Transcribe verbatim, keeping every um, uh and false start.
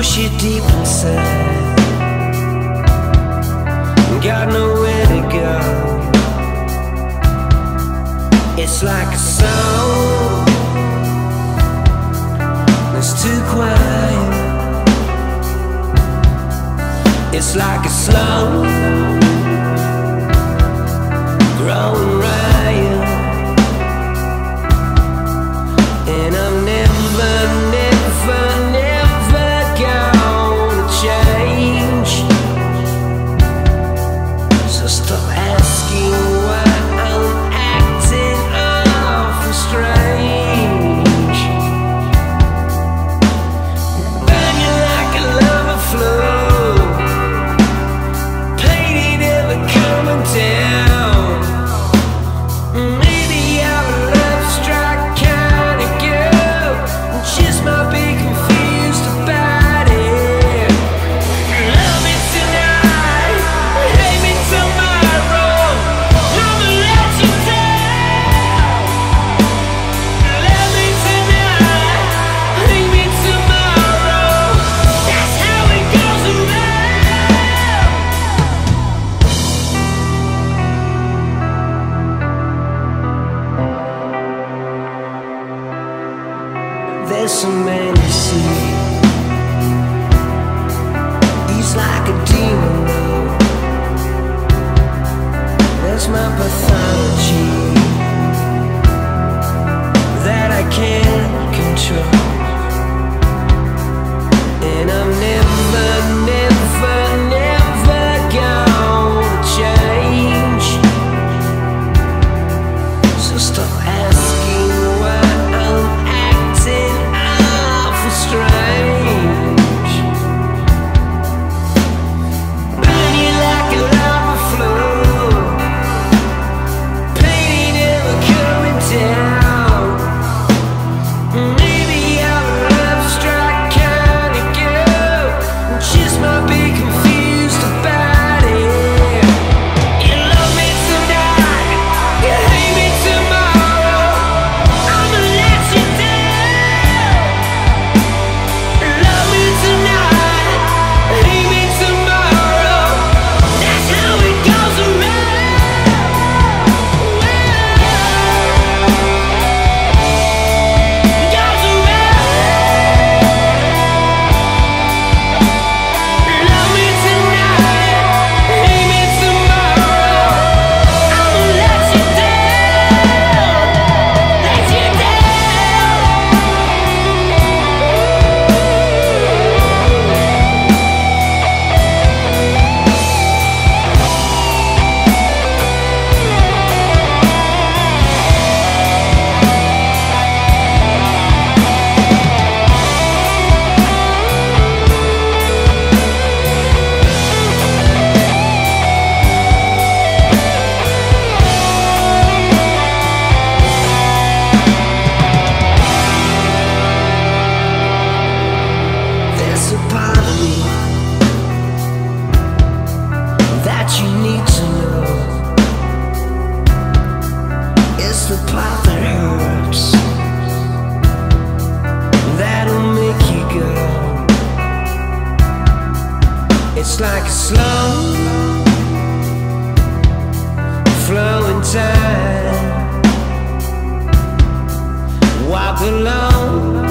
push you deep inside. Got nowhere to go. It's like a song that's too quiet. It's like a slow growing riot. And I'm never, never, never gonna change. So stop asking why I'm acting awful strange. Burn you like a lava flow, pain ain't ever coming down. Maybe I'm a love strike kind of girl, just might be confused about it. Love me tonight, hate me tomorrow, I'ma let you down. Love me tonight, hate me tomorrow, that's how it goes around. There's so many see. He's like a demon though. That's my pathology that I can't control. And I'm never, never, never gonna change. So stop asking why I'm acting awful strange. Burn you like a lava flow, pain ain't ever coming down. Maybe I'm a love strike kind of girl, just might be confused about it. You love me tonight, you hate me tomorrow, I'ma let you down. Love me tonight, hate me tomorrow, that's how it goes around. Goes around. Love me tonight, hate me tomorrow, I'ma let you down, let you There's a part of me that you need to know. It's the part that hurts, that'll make you go. It's like a slow flowing tide. Walk alone